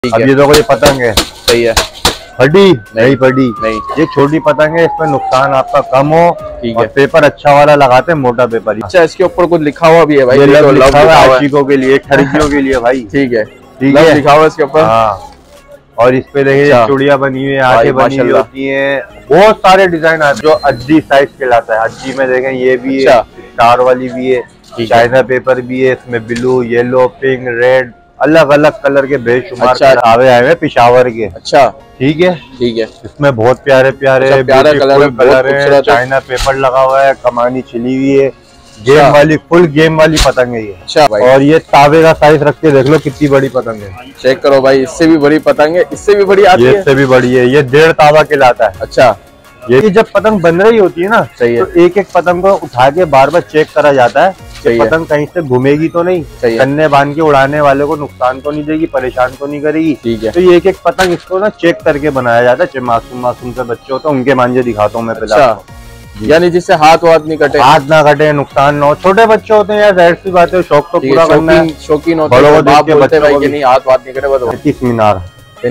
अब ये देखो, ये पतंग है, सही है, फटी नहीं फटी नहीं, ये छोटी पतंग है, इसमें नुकसान आपका कम हो। ठीक और है, पेपर अच्छा वाला लगाते हैं, मोटा पेपर। अच्छा, इसके ऊपर कुछ लिखा हुआ भी है भाई, ये लिखा हुआ है आशिकों के लिए, खिड़कियों के लिए भाई। ठीक है, ठीक है, लिखा हुआ इसके ऊपर। हाँ, और इस पे देखिए चूड़ियां बनी हुई है, आंखें बनी हुई होती हैं, बहुत सारे डिजाइन आते हैं। जो अज्जी साइज कहलाता है, अज्जी में देखें ये भी है, स्टार वाली भी है, चाइना पेपर भी है, इसमें ब्लू, येलो, पिंक, रेड, अलग अलग कलर के बेशुमार तावे आए हैं पिशावर के। अच्छा, ठीक है, ठीक है, इसमें बहुत प्यारे प्यारे कलर है, चाइना पेपर लगा हुआ है, कमानी छिली हुई है, गेम वाली, फुल गेम वाली पतंग है ये। अच्छा भाई, और ये तावे का साइज रख के देख लो कितनी बड़ी पतंग है, चेक करो भाई, इससे भी बड़ी पतंग है, इससे भी बड़ी आती है, इससे भी बड़ी है, ये 1.5 तावा कहलाता है। अच्छा, ये जब पतंग बन रही होती है ना, सही है, तो एक एक पतंग को उठा के बार बार चेक करा जाता है कि पतंग कहीं से घूमेगी तो नहीं, कन्ने बांध के उड़ाने वाले को नुकसान तो नहीं देगी, परेशान तो नहीं करेगी। ठीक है, तो ये एक एक पतंग इसको ना चेक करके बनाया जाता है। मासूम से बच्चे होते हैं, उनके मांझे दिखाता हूँ मैं पहले, यानी जिससे हाथ नहीं कटे, हाथ ना कटे, नुकसान ना हो। छोटे बच्चे होते हैं यार, जाहिर सी बात है, शौक तो पूरा करना है, शौकीन होते हैं, बाप बोलते हैं भाई कि नहीं हाथ नहीं कटे। 35 मीनार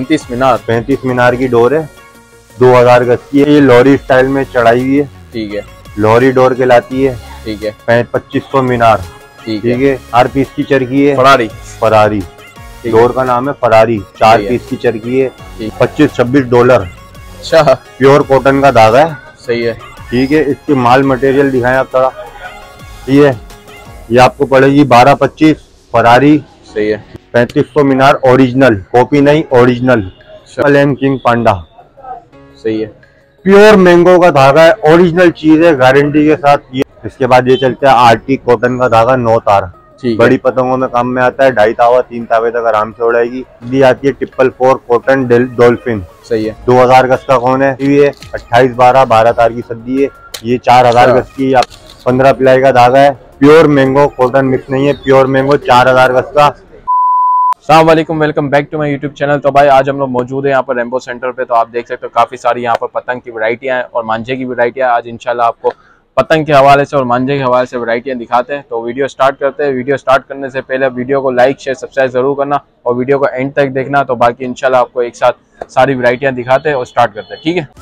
35 मीनार की डोर है, 2000 गज की है, ये लॉरी स्टाइल में चढ़ाई हुई है। ठीक है, लॉरी डोर कहलाती है। ठीक है, 2500 मीनार। ठीक है, 4 पीस की चरखी है, फरारी डोर का नाम है, फरारी 4 पीस की चरखी है, 25-26 डॉलर। अच्छा, प्योर कॉटन का धागा है। सही है, ठीक है, इसके माल मटेरियल दिखाएं आप थोड़ा। ठीक है, ये आपको पड़ेगी 12-25 फरारी। सही है, 3500 मीनार ओरिजिनल, कॉपी नहीं ओरिजिनल, किंग पांडा। सही है, प्योर मैंगो का धागा है, ओरिजिनल चीज है, गारंटी के साथ। ये इसके बाद ये चलता है आर्टिक कॉटन का धागा, 9 तार, बड़ी पतंगों में काम में आता है, 2.5 तावा 3 तावे तक आराम से उड़ाएगी। दी आती है 444 कॉटन डॉल्फिन। सही है, 2000 गज का कौन है, 28-12 तार की सद्दी है। ये 4000 गज की, 15 प्लाई का धागा है, प्योर मैंगो, कॉटन मिक्स नहीं है, प्योर मैंगो, 4000 गज का। अस्सलाम वालेकुम, welcome back to my YouTube channel. तो भाई आज हम लोग मौजूद हैं यहाँ पर रेम्बो सेंटर पे। तो आप देख सकते हो काफी सारी यहाँ पर पतंग की वैरायटियां हैं और मांझे की वैरायटियां। आज इंशाल्लाह आपको पतंग के हवाले से और मांझे के हवाले से वैरायटियां दिखाते हैं। तो वीडियो स्टार्ट करते हैं। वीडियो स्टार्ट करने से पहले वीडियो को लाइक शेयर सब्सक्राइब जरूर करना और वीडियो को एंड तक देखना। तो बाकी इंशाल्लाह आपको एक साथ सारी वैरायटियां दिखाते हैं और स्टार्ट करते हैं। ठीक है,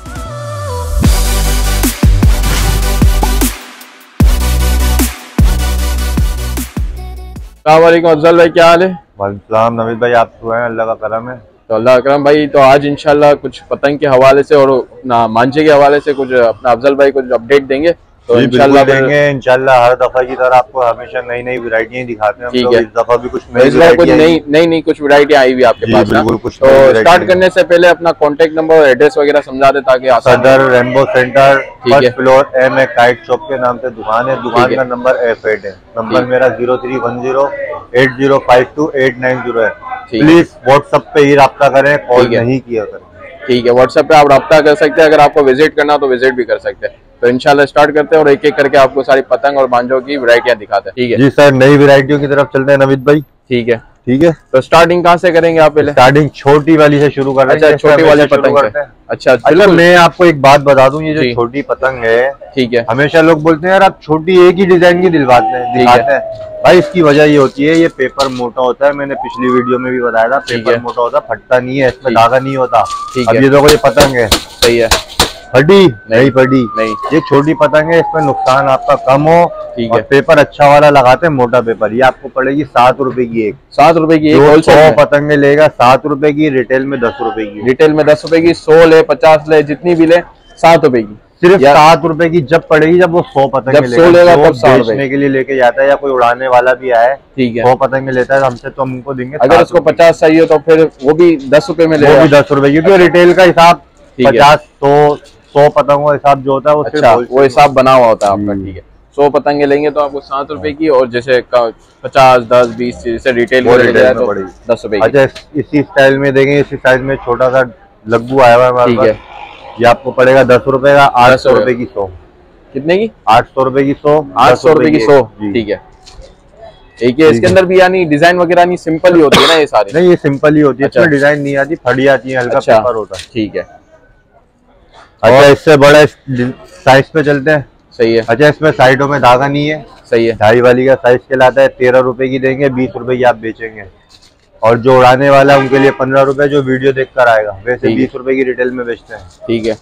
अस्सलाम वालेकुम अफजल भाई, क्या हाल है? वालेकुम नवीद भाई, आप तो हैं, अल्लाह का करम है। तो अल्लाह अकरम भाई, तो आज इंशाल्लाह कुछ पतंग के हवाले से और ना मांझे के हवाले से कुछ अपना अफजल भाई कुछ अपडेट देंगे। तो इंशाल्लाह देंगे, इंशाल्लाह हर दफा की तरह आपको हमेशा नई नई वैरायटियां दिखाते हैं। ठीक है, इस दफा भी कुछ नई कुछ वैरायटी आई हुई आपके पास ना? तो स्टार्ट करने से पहले अपना कॉन्टेक्ट नंबर और एड्रेस वगैरह समझा दे ताकि Saddar Rambo centre, first floor, M A kite shop के नाम से दुकान है। दुकान का नंबर F8 है। नंबर मेरा 0310805289 है। प्लीज व्हाट्सएप पे ही रब्ता करें, कॉल नहीं किया करें। ठीक है, व्हाट्सएप पे आप रब्ता कर सकते हैं। अगर आपको विजिट करना तो विजिट भी कर सकते हैं। तो इंशाल्लाह स्टार्ट करते हैं और एक एक करके आपको सारी पतंग और मांझों की वैरायटियां दिखाते हैं। ठीक है जी सर, नई वैरायटियों की तरफ चलते हैं नवीद भाई। ठीक है, ठीक है, तो स्टार्टिंग कहाँ से करेंगे आप? पहले स्टार्टिंग छोटी वाली से शुरू कर रहे हैं। छोटी वाली पतंग से। अच्छा, मैं आपको एक बात बता दूं, ये जो छोटी पतंग है, ठीक है, हमेशा लोग बोलते हैं यार आप छोटी एक ही डिजाइन की दिखाते हैं। भाई इसकी वजह ये होती है, ये पेपर मोटा होता है। मैंने पिछली वीडियो में भी बताया था, पेपर मोटा होता है, फटता नहीं है, इसमें धागा नहीं होता। अब ये देखो, ये पतंग है, सही है, फटी नहीं फटी नहीं, ये छोटी पतंग है, इसमें नुकसान आपका कम हो। ठीक है, पेपर अच्छा वाला लगाते हैं, मोटा पेपर। ये आपको पड़ेगी 7 रुपए की एक। 7 रुपए की एक? 100 पतंगे लेगा 7 रुपए की, रिटेल में 10 रुपए की। रिटेल में 10 रुपए की, 100 ले 50 ले जितनी भी ले 7 रुपए की, सिर्फ 7 रुपए की जब पड़ेगी, जब वो 100 पतंगे लेगा तब बेचने के लिए लेके जाता है, या कोई उड़ाने वाला भी आए। ठीक है, 100 पतंगे लेता है हमसे, तो हम उनको देंगे। अगर उसको 50 चाहिए तो फिर वो भी 10 रुपए में लेगा, वो भी 10 रुपए, क्योंकि रिटेल का हिसाब 50-100 पतंगों का हिसाब जो होता है वो, अच्छा, वो हिसाब बना हुआ होता है आपका। ठीक है, 100 पतंगे लेंगे तो आपको 7 रुपए की, और जैसे 50, 10, 20 जैसे रिटेल में तो 10 रुपए। अच्छा, इसी स्टाइल में देखेंगे, इसी साइज में छोटा सा लग्गू आया हुआ है हमारे पास। ये आपको पड़ेगा 10 रुपए का, 800 रुपए की 100। कितने की? 800 रुपए की 100। 800 रुपए की 100। ठीक है, ठीक है। इसके अंदर भी यानी डिजाइन वगैरह नहीं, सिंपल ही होती है ना ये सारी? नहीं, ये सिंपल ही होती है, इसमें डिजाइन नहीं आती, फड़ी आती है, हल्का पेपर होता है। ठीक है, अच्छा, इससे बड़ा साइज पे चलते हैं। सही है, अच्छा, इसमें साइडों में धागा नहीं है। सही है, 2.5 वाली का साइज कहलाता है, 13 रुपए की देंगे, 20 रुपए की आप बेचेंगे। और जो उड़ाने वाला है उनके लिए 15 रुपए, जो वीडियो देख कर आएगा। वैसे 20 रुपए की रिटेल में बेचते हैं। ठीक है,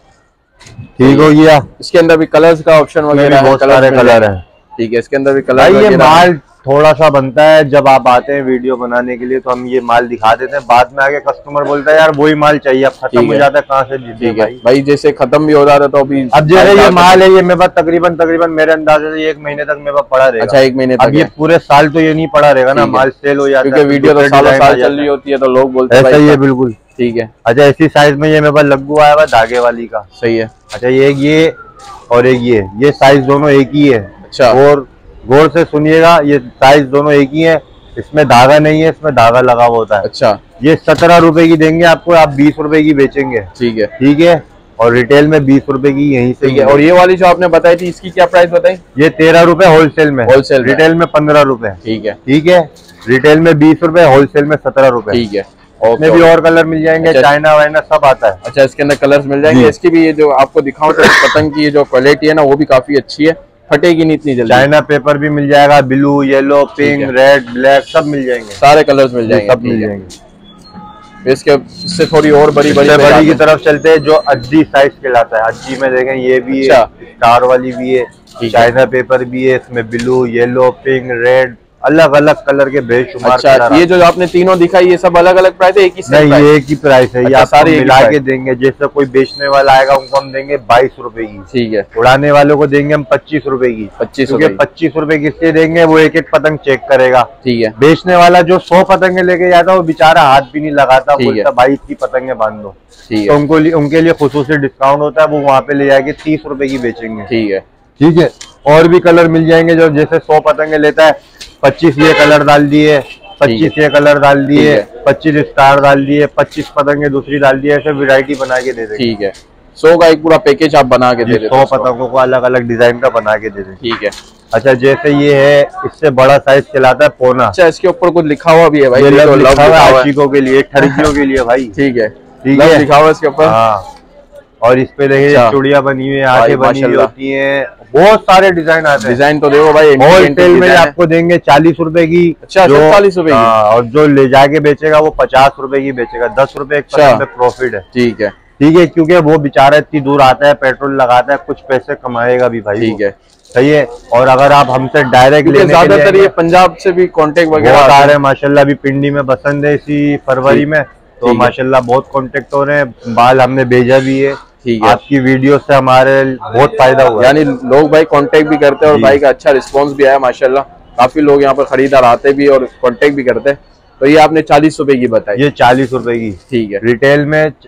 ठीक हो गया। इसके अंदर भी कलर्स का ऑप्शन वगैरह बहुत सारे कलर है। ठीक है, इसके अंदर भी कलर। ये माल थोड़ा सा बनता है, जब आप आते हैं वीडियो बनाने के लिए तो हम ये माल दिखा देते हैं, बाद में आगे कस्टमर बोलता है यार वही माल चाहिए, अब खत्म हो जाता है, कहाँ से दीजिए भाई। जैसे खत्म भी हो जाता है तो अभी अब जैसे ये माल है, ये मेरे पास तकरीबन मेरे अंदाजे से 1 महीने तक मेरे पास पड़ा रहेगा। अच्छा, 1 महीने तक। अब ये पूरे साल तो ये नहीं पड़ा रहेगा ना, माल सेल हो जाता है, क्योंकि वीडियो तो सालों साल चल रही होती है तो लोग बोलते हैं ऐसा ही है। बिल्कुल ठीक है। अच्छा, इसी साइज में ये मेरे पास लग्गू आया हुआ धागे वाली का। सही है। अच्छा, ये और एक ये साइज दोनों एक ही है। अच्छा, और गौर से सुनिएगा, ये साइज दोनों एक ही है, इसमें धागा नहीं है, इसमें धागा लगा हुआ होता है। अच्छा, ये 17 रुपए की देंगे आपको, आप 20 रुपए की बेचेंगे। ठीक है। ठीक है, और रिटेल में 20 रुपए की यहीं से। ठीक है। और ये वाली जो आपने बताई थी, इसकी क्या प्राइस बताई? ये 13 रुपए होलसेल में। होलसेल, रिटेल में 15 रुपए। ठीक है। ठीक है, रिटेल में 20 रुपए, होलसेल में 17 रुपए। ठीक है। इसमें भी और कलर मिल जाएंगे। अच्छा, चाइना वाइना सब आता है। अच्छा, इसके अंदर कलर्स मिल जाएंगे। इसकी भी ये जो आपको दिखाऊं तो पतंग की जो क्वालिटी है ना, वो भी काफी अच्छी है, फटेगी नहीं इतनी जल्दी। चाइना पेपर भी मिल जाएगा, blue, yellow, pink, red, black सब मिल जाएंगे। सारे कलर्स मिल जाएंगे। सब मिल जाएंगे। इससे थोड़ी और बड़ी की तरफ चलते हैं, जो अज्जी साइज कहलाता है। अज्जी में देखें, ये भी है, स्टार वाली भी है, चाइना पेपर भी है, इसमें ब्लू, येलो, पिंक, रेड, अलग अलग कलर के बेशुमार। अच्छा, ये जो आपने तीनों दिखाई, ये सब अलग अलग प्राइस है? एक ही नहीं, ये एक ही प्राइस है। ये आप सारे मिला के देंगे। जैसे कोई बेचने वाला आएगा उनको हम देंगे 22 रुपए की। ठीक है। उड़ाने वालों को देंगे हम 25 रुपए की। 25 रुपए किससे देंगे? वो एक एक पतंग चेक करेगा। ठीक है। बेचने वाला जो 100 पतंगे लेके जाता है वो बेचारा हाथ भी नहीं लगाता, बोलता भाई इसकी पतंगे बांध दो। तो उनके लिए खुसूसी डिस्काउंट होता है, वो वहाँ पे ले जाके 30 रुपए की बेचेंगे। ठीक है। ठीक है। और भी कलर मिल जाएंगे, जो जैसे 100 पतंगे लेता है, 25 ये कलर डाल दिए, 25 ये कलर डाल दिए, 25 स्टार डाल दिए, 25 पतंगे दूसरी डाल दिए, ऐसे वैरायटी बना के दे देंगे। ठीक है। 100 का एक पूरा पैकेज आप बना के दे देते हैं। 100 पतंगों को अलग अलग डिजाइन का बना के दे देंगे। ठीक है। अच्छा, जैसे ये है, इससे बड़ा साइज चलाता है पौना। अच्छा, इसके ऊपर कुछ लिखा हुआ भी है भाई? ये लिखा हुआ है आशिकों के लिए, ठरकियों के लिए भाई। ठीक है। ठीक है, लिखा हुआ इसके ऊपर। हाँ, और इस पे देखिए चूड़ियां बनी हुई है, आंखें बनी हुई होती हैं, बहुत सारे डिजाइन आते हैं। डिजाइन तो देखो भाई, होलसेल में आपको देंगे 40 रुपए की। अच्छा, 40 रुपए की। और जो ले जाके बेचेगा वो 50 रुपए की बेचेगा, 10 रुपए प्रॉफिट है। ठीक है। ठीक है, क्योंकि वो बेचारा इतनी दूर आता है, पेट्रोल लगाता है, कुछ पैसे कमाएगा भी भाई। ठीक है। सही है। और अगर आप हमसे डायरेक्ट लेने, ज्यादातर ये पंजाब से भी कांटेक्ट वगैरह आ रहे हैं माशाल्लाह। अभी पिंडी में बसंत है इसी फरवरी में, तो माशाल्लाह बहुत कांटेक्ट हो रहे हैं। बाल हमने भेजा भी है। ठीक है। आपकी वीडियो से हमारे बहुत फायदा हुआ, यानी लोग भाई कांटेक्ट भी करते हैं और भाई का अच्छा रिस्पांस भी आया माशाल्लाह। काफी लोग यहाँ पर खरीदार आते भी और कांटेक्ट भी करते हैं। तो ये आपने 40 रुपए की बताई? ये 40 रुपए की। ठीक है। रिटेल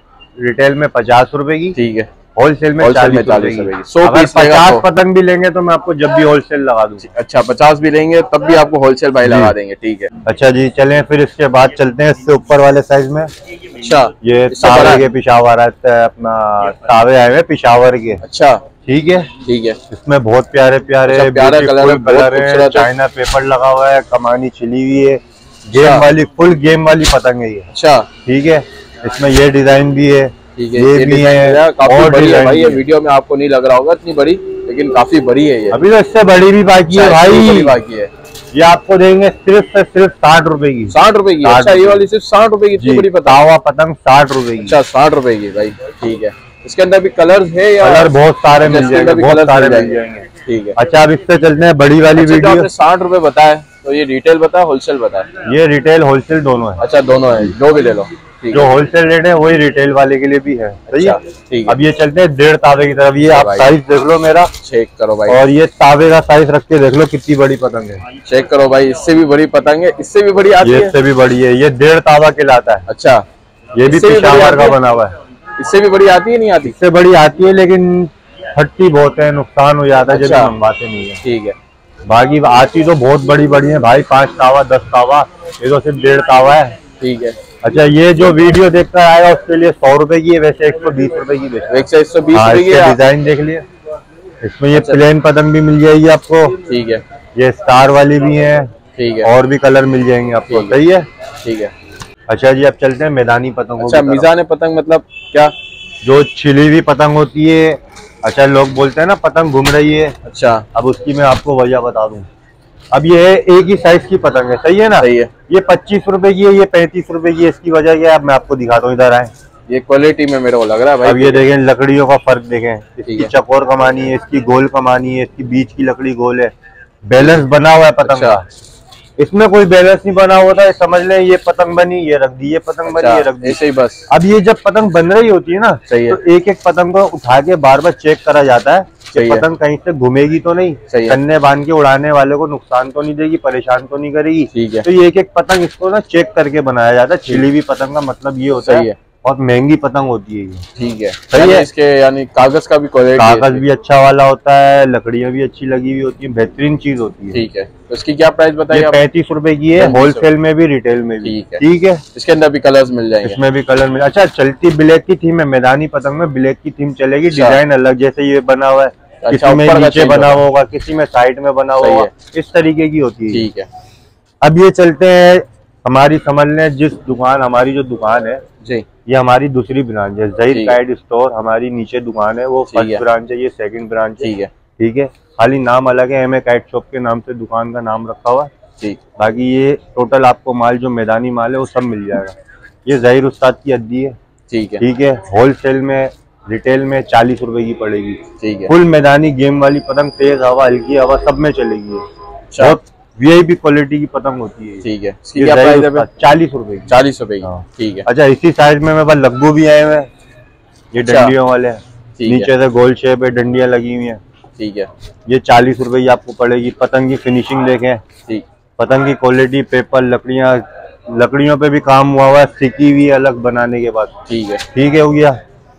में 50 रुपए की। ठीक है। होलसेल में 40 रुपए की। 50 पतंग भी लेंगे तो मैं आपको जब भी होलसेल लगा दूंगी। अच्छा, 50 भी लेंगे तब भी आपको होलसेल भाई लगा देंगे। ठीक है। अच्छा जी, चलें फिर इसके बाद चलते हैं इससे ऊपर वाले साइज में। अच्छा, ये तावे के पिशावर अपना तावे आए हुए पिशावर के। अच्छा, ठीक है। ठीक है। इसमें बहुत प्यारे प्यारे कलर है, चाइना पेपर लगा हुआ है, कमानी छिली हुई है, गेम वाली, फुल गेम वाली पतंग है ये। अच्छा, ठीक है। इसमें ये डिजाइन भी है। ठीक है। ये भी है, काफी बड़ी है भाई। ये वीडियो में आपको नहीं लग रहा होगा इतनी बड़ी, लेकिन काफी बड़ी है ये। अभी तो इससे बड़ी भी बाकी है भाई, बाकी है। ये आपको देंगे सिर्फ 60 रुपए की। 60 रुपए की? अच्छा, ये वाली सिर्फ 60 रुपए की? इतनी बड़ी तावा पतंग 60 रुपए की। अच्छा, 60 रुपए की भाई। ठीक है। इसके अंदर भी कलर्स है या? कलर बहुत सारे मिल जाएंगे, बहुत सारे मिल जाएंगे। ठीक है। अच्छा, अब इससे चलते हैं बड़ी वाली वीडियो। आपने 60 रुपए बताया, तो ये रिटेल बताया, होलसेल बताया? ये रिटेल होलसेल दोनों है। अच्छा, दोनों है, जो भी ले लो। जो होलसेल रेट है वही रिटेल वाले के लिए भी है। सही है। ठीक है। अब ये चलते हैं 1.5 तावे की तरफ। ये आप साइज देख लो मेरा, चेक करो भाई। और ये तावे का साइज रख के देख लो कितनी बड़ी पतंग है। चेक करो भाई, इससे भी बड़ी पतंग है, इससे भी बड़ी आती है। इससे भी बड़ी है, ये 1.5 तावा कहलाता है। अच्छा, ये भी पिशावर का बना हुआ है। इससे भी बड़ी आती है? नहीं आती? इससे बड़ी आती है, लेकिन फटती बहुत है, नुकसान हो जाता है जब मंगवाते नहीं है। ठीक है। बाकी आती तो बहुत बड़ी बड़ी है भाई, 5 तावा 10 तावा, ये तो सिर्फ 1.5 तावा है। ठीक है। अच्छा, ये जो वीडियो देखकर आएगा उसके लिए 100 रुपए की है, वैसे 120 रुपए की बेचते हैं। 120 रुपए की। डिजाइन देख लिए, इसमें ये प्लेन पतंग भी मिल जाएगी आपको। ठीक है। ये स्टार वाली भी है। ठीक है। और भी कलर मिल जाएंगे आपको। सही है। ठीक है। अच्छा जी, अब चलते हैं मैदानी पतंग। अच्छा, मीज़ान पतंग मतलब क्या? जो छिली हुई पतंग होती है। अच्छा, लोग बोलते हैं ना पतंग घूम रही है। अच्छा, अब उसकी मैं आपको वजह बता दूं। अब ये है एक ही साइज की पतंग है, सही है ना? सही है। ये 25 रुपए की है, ये 35 रुपए की है। इसकी वजह क्या है मैं आपको दिखाता हूँ, इधर आए। ये क्वालिटी में मेरे को लग रहा है भाई। अब ये देखें लकड़ियों का फर्क देखें, इसकी चकोर कमानी है, इसकी गोल कमानी है, इसकी बीच की लकड़ी गोल है, बैलेंस बना हुआ है पतंग का। इसमें कोई बैलेंस नहीं बना हुआ था, समझ लें ये पतंग बनी, ये रख दी, ये पतंग बनी, ये रख दी, ऐसे ही बस। अब ये जब पतंग बन रही होती है ना, तो एक एक पतंग को उठा के बार बार चेक करा जाता है कि पतंग कहीं से घूमेगी तो नहीं, कन्ने बांध के उड़ाने वाले को नुकसान तो नहीं देगी, परेशान तो नहीं करेगी। तो ये एक एक पतंग इसको ना चेक करके बनाया जाता है। छिली हुई पतंग का मतलब ये होता है और महंगी पतंग होती है ये। ठीक है, सही है। इसके यानी कागज का भी क्वालिटी, कागज भी अच्छा वाला होता है, लकड़ियां भी अच्छी लगी हुई होती है, बेहतरीन चीज होती है। ठीक है, तो इसकी क्या प्राइस बताइए? 35 रुपए की है, होलसेल में भी रिटेल में भी। ठीक है, इसके अंदर भी कलर्स मिल जाएंगे। इसमें भी कलर मिल। अच्छा, चलती ब्लैक की थीम है, मैदानी पतंग में ब्लैक की थीम चलेगी, डिजाइन अलग, जैसे ये बना हुआ है, किसी में नीचे बना हुआ होगा, किसी में साइड में बना हुआ होगा, इस तरीके की होती है। ठीक है, अब ये चलते हैं हमारी, समझ लें जिस दुकान, हमारी जो दुकान है जी, ये हमारी दूसरी ब्रांच है, ज़हीर काइट स्टोर हमारी नीचे दुकान है, वो फर्स्ट ब्रांच है, ये सेकंड ब्रांच है। ठीक है, खाली नाम अलग है, एमए काइट शॉप के नाम से दुकान का नाम रखा हुआ है। बाकी ये टोटल आपको माल जो मैदानी माल है वो सब मिल जाएगा। ये ज़हीर उस्ताद की अद्दी है। ठीक है, होलसेल में रिटेल में 40 रुपए की पड़ेगी। ठीक है, फुल मैदानी गेम वाली पतंग, तेज हवा हल्की हवा सब में चलेगी, बहुत वीआईपी क्वालिटी की पतंग होती है। ठीक है, क्या प्राइस है? 40 रुपए की। 40 रुपए की। ठीक है। अच्छा, इसी साइज में मेरे पास लग्गू भी आए हुए हैं, ये डंडियों वाले, नीचे से गोल शेप है, डंडियां लगी हुई हैं। ठीक है, ये 40 रुपए की आपको पड़ेगी। पतंग की फिनिशिंग देखें, ठीक, पतंग की क्वालिटी, पेपर, लकड़ियों पे भी काम हुआ हुआ है, सिकी हुई अलग बनाने के बाद। ठीक है, ठीक है, हो गया।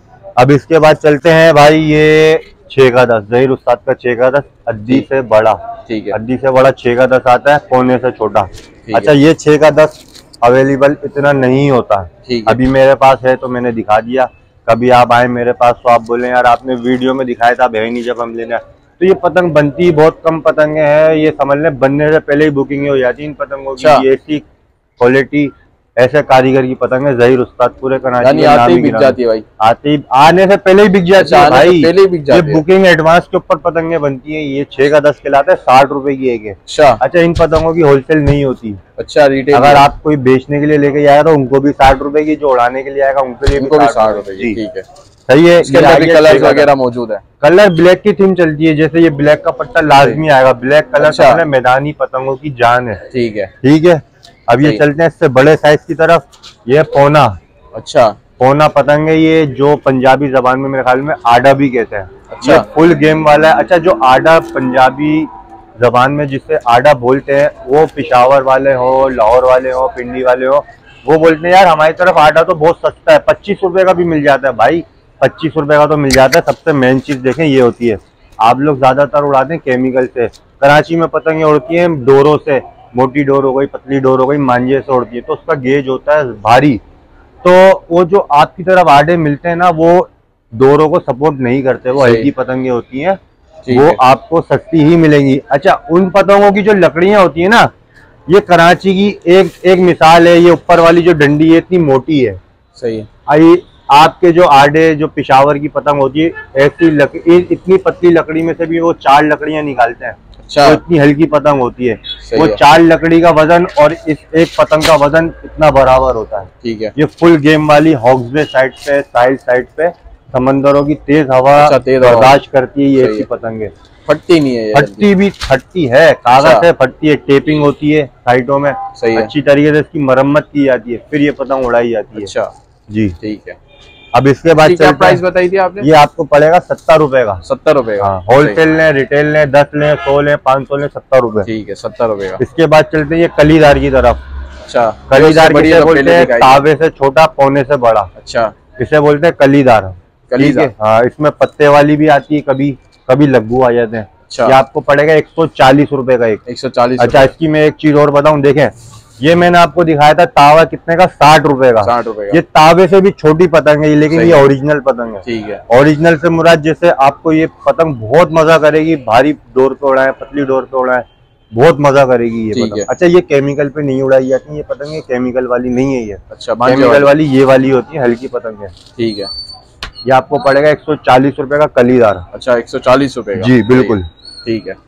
अब इसके बाद चलते हैं भाई, ये 6 का 10, ज़हीर उस्ताद का 6 का 10, अद्दी से बड़ा। ठीक है, अद्दी से बड़ा 6 का 10 आता है, कोने से छोटा। अच्छा, ये 6 का 10 अवेलेबल इतना नहीं होता है, अभी मेरे पास है तो मैंने दिखा दिया। कभी आप आए मेरे पास तो आप बोले यार आपने वीडियो में दिखाया था, अब है नहीं जब हम लेना। तो ये पतंग बनती बहुत कम पतंगे हैं, ये समझ लें बनने से पहले ही बुकिंग हो जाती है इन पतंगों की। ऐसी क्वालिटी, ऐसे कारीगर की पतंग है, ज़हीर उस्ताद पूरे कराची में आते ही बिक जाती है भाई, आने से पहले ही बिक जाती है भाई, पहले ही बिक जाती है। बुकिंग एडवांस के ऊपर पतंगे बनती हैं। ये 6 का 10 खिलाते हैं, 60 रुपए की एक है। अच्छा, इन पतंगों की होलसेल नहीं होती। अच्छा, रिटेल अगर आप कोई बेचने के लिए लेके जाएगा तो उनको भी 60 रुपए की, जो उड़ाने के लिए आएगा उनके लिए भी 60 रुपए की। ठीक है, सही है। कलर वगैरह मौजूद है, कलर ब्लैक की थीम चलती है, जैसे ये ब्लैक का पट्टा लाजमी आएगा, ब्लैक कलर मैदानी पतंगों की जान है। ठीक है, ठीक है। अब ये चलते हैं इससे बड़े साइज की तरफ, ये पौना। अच्छा, पौना पतंग है ये, जो पंजाबी जबान में मेरे ख्याल में आडा भी कहते हैं। अच्छा, ये फुल गेम वाला है। अच्छा, जो आडा पंजाबी जबान में जिससे आडा बोलते हैं, वो पिशावर वाले हो, लाहौर वाले हो, पिंडी वाले हो, वो बोलते हैं यार हमारी तरफ आडा तो बहुत सस्ता है, 25 रुपए का भी मिल जाता है। भाई 25 रुपए का तो मिल जाता है। सबसे मेन चीज देखें ये होती है, आप लोग ज्यादातर उड़ाते हैं केमिकल से, कराची में पतंगें उड़ती हैं डोरों से, मोटी डोर हो गई, पतली डोर हो गई, मांझे से उड़ती है, तो उसका गेज होता है भारी। तो वो जो आपकी तरफ आडे मिलते हैं ना, वो डोरों को सपोर्ट नहीं करते, वो हल्की पतंगे होती हैं, वो आपको सस्ती ही मिलेंगी। अच्छा, उन पतंगों की जो लकड़ियां होती है ना, ये कराची की एक मिसाल है, ये ऊपर वाली जो डंडी है इतनी मोटी है। सही है। आपके जो आडे, जो पिशावर की पतंग होती है, ऐसी इतनी पतली लकड़ी में से भी वो 4 लकड़ियां निकालते हैं। अच्छा, तो इतनी हल्की पतंग होती है, वो 4 लकड़ी का वजन और इस एक पतंग का वजन इतना बराबर होता है। ठीक है, ये फुल गेम वाली हॉक्सबे साइड पे, साहिल साइड पे, समंदरों की तेज हवा बर्दाश्त करती है ये ऐसी पतंग है। फटती नहीं है, फटती भी फटती है, कागज से फटती है, टेपिंग होती है साइडों में, अच्छी तरीके से इसकी मरम्मत की जाती है, फिर ये पतंग उड़ाई जाती है। अच्छा जी, ठीक है। अब इसके बाद क्या प्राइस बताई थी आपने? ये आपको पड़ेगा 70 रुपए का। 70 रुपए का। होलसेल लें, रिटेल लें, 10 लें, 100 लें, 500 लें, 70 रुपए। ठीक है, 70 रुपए का। इसके बाद चलते हैं ये कलीदार की तरफ। अच्छा, कलीदार किसे बोलते हैं? तावे से छोटा, पौने से बड़ा। अच्छा, इसे बोलते हैं कलीदार। कलीदार, हाँ, इसमें पत्ते वाली भी आती है, कभी कभी लग्गू आ जाते हैं। अच्छा, ये आपको पड़ेगा 140 रुपए का एक। 140। अच्छा, इसकी मैं एक चीज और बताऊं, देखें ये मैंने आपको दिखाया था तावा कितने का, 60 रुपए का। 60 रुपए का। ये तावे से भी छोटी पतंग है, लेकिन ये ओरिजिनल पतंग है। ठीक है, ओरिजिनल से मुराद जैसे आपको ये पतंग बहुत मजा करेगी, भारी डोर पे उड़ाए, पतली डोर पे उड़ाए, बहुत मजा करेगी ये पतंग। अच्छा, ये केमिकल पे नहीं उड़ाई जाती ये पतंग, ये केमिकल वाली नहीं है ये। अच्छा, केमिकल वाली ये वाली होती है, हल्की पतंग है। ठीक है, ये आपको पड़ेगा 140 रुपए का कलीदार। अच्छा, 140 रुपए का। जी बिल्कुल, ठीक है।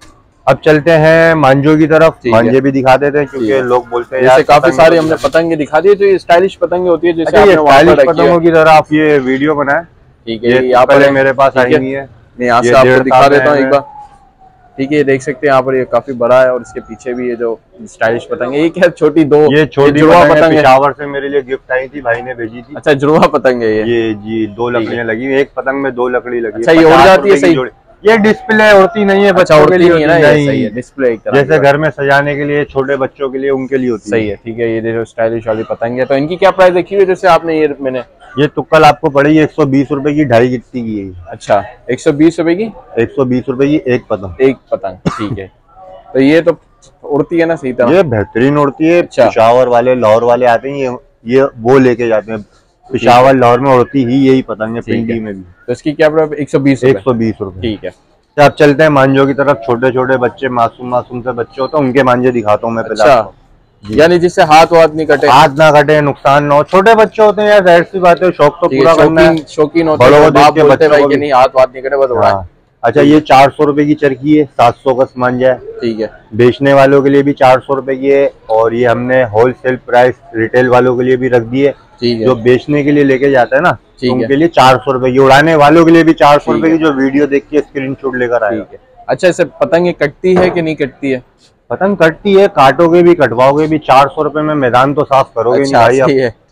अब चलते हैं मांझों की तरफ, मांझे भी दिखा देते हैं क्योंकि लोग बोलते हैं जैसे काफी सारी हमने पतंगे दिखा दी, तो ये स्टाइलिश पतंगे होती है जैसे आपने स्टाइलिश पतंगों की तरह आप ये वीडियो बनाए। ठीक है, ये यहाँ पर मेरे पास आई हुई है, मैं यहाँ से आपको दिखा देता हूँ एक बार। ठीक है, ये देख सकते हैं यहाँ पर, ये काफी बड़ा है और इसके पीछे भी ये जो स्टाइलिश पतंग है, ये क्या छोटी दो, ये छोटी जुड़वा पतंग पेशावर से मेरे लिए गिफ्ट आई थी, भाई ने भेजी थी। अच्छा, जुड़वा पतंग है ये जी 2 लकड़ियां लगी, एक पतंग में 2 लकड़ी लगी। अच्छा, ये उड़ जाती है सही? ये डिस्प्ले उड़ती नहीं है, बच्चों के लिए नहीं है, सही है, डिस्प्ले एक तरह जैसे घर में सजाने के लिए, छोटे बच्चों के लिए, उनके लिए होती है। सही है, ठीक है। ये देखो स्टाइलिश वाली पतंग है, तो इनकी क्या प्राइस देखी हुई जैसे आपने? ये तुक्कल आपको पड़ेगी 120 रुपए की, 2.5 गिट्टी की है। अच्छा, 120 रुपए की? 120 रुपए की एक पतंग, ठीक है। तो ये तो उड़ती है ना सही तरह? ये बेहतरीन उड़ती है। अच्छा। पेशावर वाले, लाहौर वाले आते हैं, ये वो लेके जाते हैं। पेशावर लाहौर में उड़ती ही यही पतंग है, पिंडी में भी। तो इसकी क्या प्राइस? 120 रुपए। ठीक है। तो अब चलते हैं मांझों की तरफ। छोटे छोटे बच्चे, मासूम से बच्चे होते हैं, उनके मांझे दिखाता हूँ मैं पहले। अच्छा, यानी जिससे हाथ नहीं कटे, हाथ ना कटे, नुकसान ना हो। छोटे बच्चे होते हैं यार, जाहिर सी बात है, शौक तो पूरा करना है। शौकीन होते हैं, बाप बोलते हैं भाई कि नहीं हाथ नहीं कटे, बस उड़ाए। अच्छा, ये 400 रुपए की चरखी है, 700 का मांझा है। ठीक है। बेचने वालों के लिए भी 400 रुपए की है, और ये हमने होलसेल प्राइस रिटेल वालों के लिए भी रख दी है। जो बेचने के लिए लेके जाता है ना, तो उनके लिए 400 रुपए की, उड़ाने वालों के लिए भी 400 रुपए की, जो वीडियो देख के स्क्रीनशॉट लेकर आए। अच्छा, इसे पतंग कटती है कि नहीं कटती है? पतंग कटती है, काटोगे भी कटवाओगे भी। 400 रुपए में मैदान तो साफ करोगे नहीं भाई।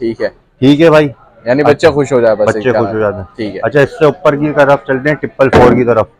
ठीक है भाई, यानी बच्चे खुश हो जाए, बच्चे खुश हो जाते हैं। ठीक है। अच्छा, इससे ऊपर की तरफ चलते हैं, 444 की तरफ।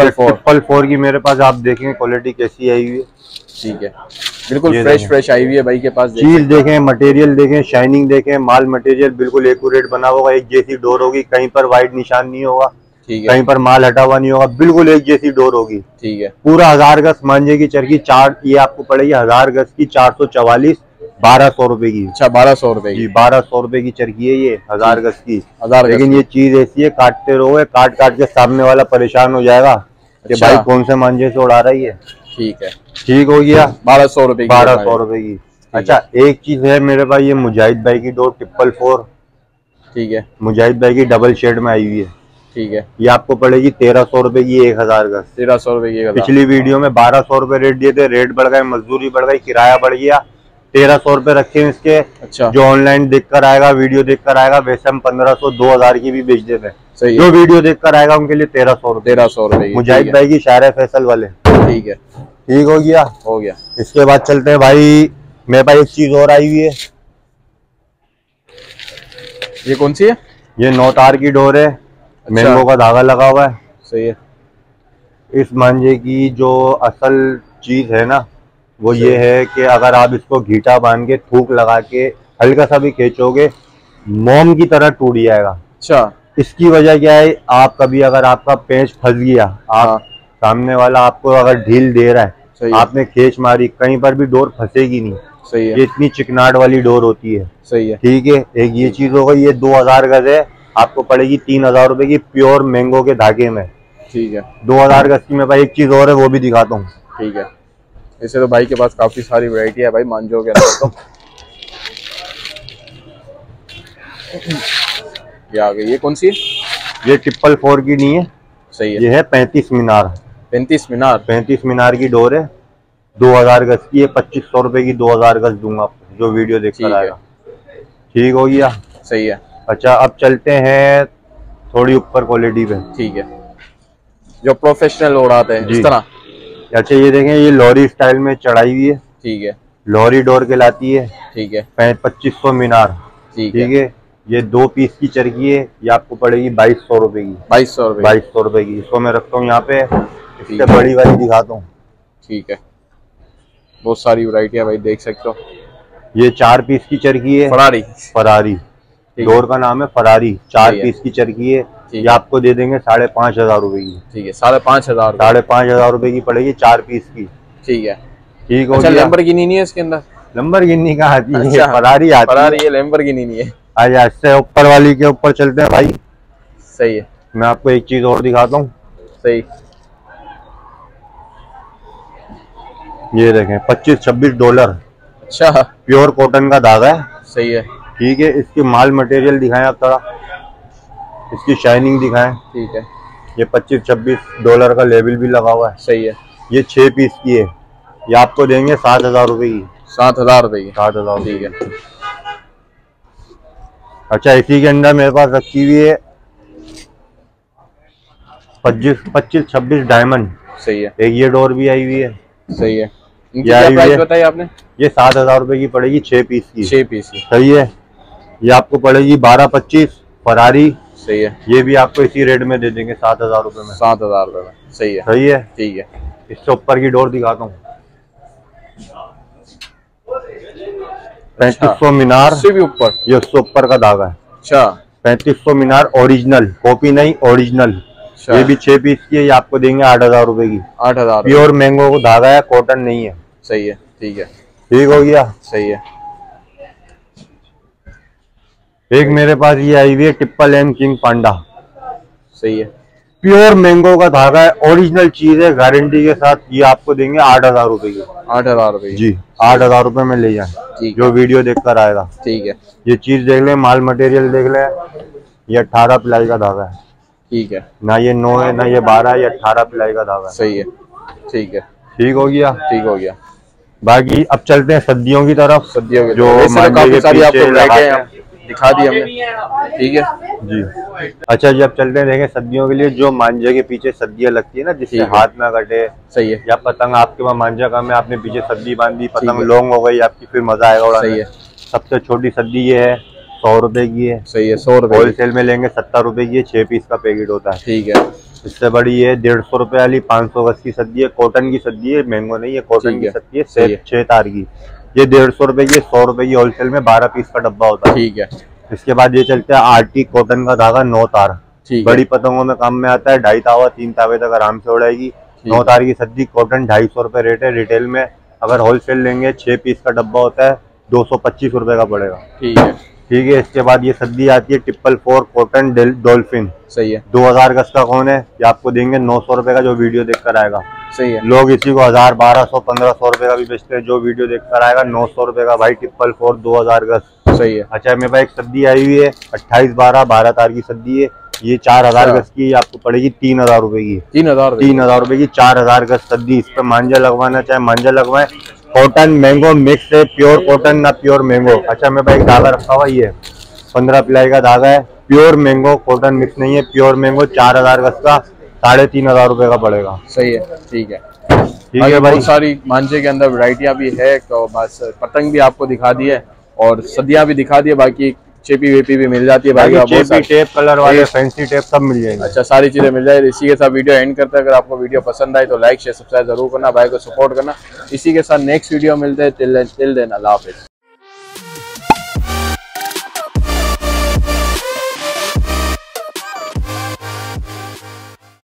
444 की मेरे पास आप देखेंगे क्वालिटी कैसी आई हुई है। ठीक है, बिल्कुल फ्रेश आई हुई है भाई के पास। चीज देखें, मटेरियल देखें, शाइनिंग देखें, माल मटेरियल बिल्कुल एक्यूरेट बना होगा। एक जैसी डोर होगी, कहीं पर वाइट निशान नहीं होगा, कहीं पर माल हटा हुआ नहीं होगा, बिल्कुल एक जैसी डोर होगी। ठीक है। पूरा 1000 गज मांझे की चरखी, ये आपको पड़ेगी 1000 गज की 444, 1200 रुपए की। अच्छा, 1200 रुपए की? 1200 रुपए की चरखी है ये, 1000 गज की। लेकिन ये चीज ऐसी है, काटते रहोगे, काट के सामने वाला परेशान हो जाएगा कि भाई कौन से मांझे से उड़ा रही है। ठीक है, ठीक हो गया। 1200 रुपए की। 1200 रुपए की। अच्छा, एक चीज है मेरे पास, ये मुजाहिद भाई की डोर 444। ठीक है, मुजाहिद भाई की डबल शेड में आई हुई है। ठीक है। ये आपको पड़ेगी 1300 रुपए की, 1000 गज। 1300 रुपए की। पिछली वीडियो में 1200 रुपए रेट दिए थे, रेट बढ़ गए, मजदूरी बढ़ गई, किराया बढ़ गया, 1300 रुपए रखे हैं इसके। अच्छा। जो ऑनलाइन देखकर आएगा, वीडियो देखकर आएगा, वैसे हम 1500, 2000 की भी बेच देते हैं। सही जो वीडियो देखकर आएगा उनके लिए 1300 रुपए। 1300 रुपए। मुजाहिद भाई की शायर फैसल वाले। ठीक है, ठीक हो गया। इसके बाद चलते हैं भाई, मेरे पास एक चीज और आई हुई है। ये कौन सी है? ये 9 तार की डोर है। अच्छा। मैंगो का धागा लगा हुआ है। सही है। इस मांझे की जो असल चीज है ना, वो ये है कि अगर आप इसको घीटा बांध के, थूक लगा के हल्का सा भी खींचोगे, मोम की तरह टूट जाएगा। अच्छा। इसकी वजह क्या है, आप कभी अगर आपका पेंच फंस गया, आप सामने वाला आपको अगर ढील दे रहा है, आपने खींच मारी, कहीं पर भी डोर फंसेगी नहीं। सही है। ये इतनी चिकनाट वाली डोर होती है। सही है। ठीक है। एक ये चीज हो गई। ये 2000 गज है, आपको पड़ेगी 3000 रुपए की, प्योर मैंगो के धागे में। ठीक है। 2000 गज की। मेरे पास एक चीज और है, वो भी दिखाता हूँ। ठीक है। ऐसे तो भाई के पास काफी सारी वैरायटी है भाई मांझों के अंदर। तो ये आ गई, ये कौन सी है? ये 444 की नहीं है। सही है। ये है 35 मीनार। 35 मीनार। 35 मीनार की डोर है, 2000 गज की है। 2500 रुपए की 2000 गज दूंगा आपको, जो वीडियो देख कर आएगा। ठीक हो गया। सही है। अच्छा, अब चलते हैं थोड़ी ऊपर क्वालिटी पे। ठीक है, जो प्रोफेशनल उड़ाते हैं इस तरह। अच्छा, ये देखें, ये लॉरी स्टाइल में चढ़ाई हुई है। ठीक है। लॉरी डोर कहलाती है। ठीक है। 2500 मीनार। ठीक है। ये 2 पीस की चरखी है, ये आपको पड़ेगी 2200 रुपए की। 2200 रुपए। 2200 रुपए की। इसको मैं रखता हूँ यहाँ पे, इससे बड़ी वाली दिखाता हूँ। ठीक है, बहुत सारी वैरायटी है भाई, देख सकते हो। ये 4 पीस की चरखी है। फरारी डोर का नाम है, फरारी। 4 पीस की चरखी है। ये आपको दे देंगे 5500 रुपए की। ठीक है, 5500। 5500 रुपए की पड़ेगी 4 पीस की। ठीक है। ठीक हो गया। लैम्बोर्गिनी नहीं है इसके अंदर? लैम्बोर्गिनी का आती है, फरारी आती है। फरारी है, लैम्बोर्गिनी नहीं है। अच्छा, इससे ऊपर वाली के ऊपर चलते हैं भाई। सही है। मैं आपको एक चीज और दिखाता हूँ। सही। ये देखें, 25-26 डॉलर। अच्छा। प्योर कॉटन का धागा है। सही है। ठीक है। इसकी माल मटेरियल दिखाएं आप थोड़ा, इसकी शाइनिंग दिखाएं। ठीक है। ये 25-26 डॉलर का लेबल भी लगा हुआ है। सही है। ये 6 पीस की है, ये आपको देंगे 7,000 रुपए की। 7,000 रुपए की। 7,000, ठीक है। अच्छा इसी के अंदर मेरे पास रखी हुई है 25-26 डायमंड। सही है। एक ये डोर भी आई हुई है। सही है। इनकी क्या प्राइस बताई आपने? ये 7,000 रुपए की पड़ेगी 6 पीस की। 6 पीस की। सही है। ये आपको पड़ेगी 12-25 फरारी। सही है। ये भी आपको इसी रेट में दे देंगे 7,000 रुपए में। 7,000 रुपए में। सही है। सही है। ठीक है। इससे ऊपर की डोर दिखाता हूँ। 3500 मीनार से भी ऊपर। ये उससे ऊपर का धागा है। अच्छा। 3500 मीनार ओरिजिनल, कॉपी नहीं ओरिजिनल। ये भी 6 पीस की है, ये आपको देंगे 8,000 रुपए की। 8,000। प्योर मैंगो को धागा है, कॉटन नहीं है। सही है। ठीक है। ठीक हो गया। सही है। एक मेरे पास ये आई हुई है ट्रिपल एम किंग पांडा। सही है। प्योर मैंगो का धागा है, ओरिजिनल चीज है, गारंटी के साथ। ये आपको देंगे 8,000 रुपए की। 8,000 रुपए जी। 8,000 रुपए में ले जाए जो वीडियो देखकर आएगा। ठीक है। ये चीज देख ले, माल मटेरियल देख ले। ये 18 प्लाई का धागा है। ठीक है। ना ये 9 है ना ये 12, ये 18 प्लाई का धागा है। सही है। ठीक है। ठीक हो गया। ठीक हो गया। बाकी अब चलते हैं सब्जियों की तरफ। सब्जियों की जो काफी सारी आपको दिखा दी हमने। ठीक है जी। अच्छा जी, अब चलते हैं देखें सब्जियों के लिए जो मांझे के पीछे सब्जियां लगती है ना, जिससे हाथ ना कटे। सही है। या पतंग आपके पास मांझा काम है, आपने पीछे सब्जी बांधी, पतंग लॉन्ग हो गई आपकी, फिर मजा आएगा उड़ाने। सही है। सबसे छोटी सब्जी ये है, 100 रुपए की है। सही है। 100 रुपए होलसेल में लेंगे 70 रुपए की है, 6 पीस का पैकेट होता है। ठीक है। इससे बड़ी है 150 रुपए वाली, 500 गज की सब्जी है, कॉटन की सब्जी है, मैंगो नहीं है, कॉटन की सब्जी है, 6 तार की। ये 150 रुपए की, 100 रुपए की होलसेल में, 12 पीस का डब्बा होता है। ठीक है। इसके बाद ये चलता है आर्टिक कॉटन का धागा, 9 तार। बड़ी पतंगों में काम में आता है, 2.5 तावा 3 तावे तक आराम से उड़ाएगी। 9 तार की सब्जी कॉटन 250 रुपए रेट है रिटेल में। अगर होलसेल लेंगे 6 पीस का डब्बा होता है, 225 रुपए का पड़ेगा। ठीक है। ठीक है। इसके बाद ये सब्जी आती है 444 कॉटन डॉल्फिन। सही है। 2000 गज का कौन है, ये आपको देंगे 900 रुपए का, जो वीडियो देखकर आएगा। सही है। लोग इसी को 1000, 1200, 1500 रुपए का भी बेचते हैं, जो वीडियो देखकर आएगा 900 रुपए का भाई, 444 2000 गज। सही है। अच्छा मेरे पास एक सब्जी आई हुई है 28-12 तार की सब्जी है, ये 4000 गज की, आपको पड़ेगी 3000 रुपए की। 3000 रुपए की 4000 गज सब्जी। इस पे मांझा लगवाना चाहे मांझा लगवाए। कॉटन मैंगो मिक्स है, प्योर कॉटन ना प्योर मैंगो। अच्छा मेरे पास एक धागा रखा हुआ, ये 15 प्लाई का धागा है, प्योर मैंगो, कॉटन मिक्स नहीं है, प्योर मैंगो, 4000 गज का, 3500 रुपए का पड़ेगा। सही है। ठीक है। ठीक है भाई। बहुत सारी मांझे के अंदर वैरायटियां भी है, तो बस पतंग भी आपको दिखा दी है और सदियां भी दिखा दी है, बाकी चेपी वेपी भी मिल जाती है भाई। चेपी टेप, कलर वाले, फैंसी टेप सब मिल जाएंगे। अच्छा सारी चीजें मिल जाएगी। इसी के साथ वीडियो एंड करते हैं। अगर आपको वीडियो पसंद आए तो लाइक शेयर सब्सक्राइब जरूर करना, भाई को सपोर्ट करना। इसी के साथ नेक्स्ट वीडियो मिलते हैं। टिल देन अल्लाह हाफिज।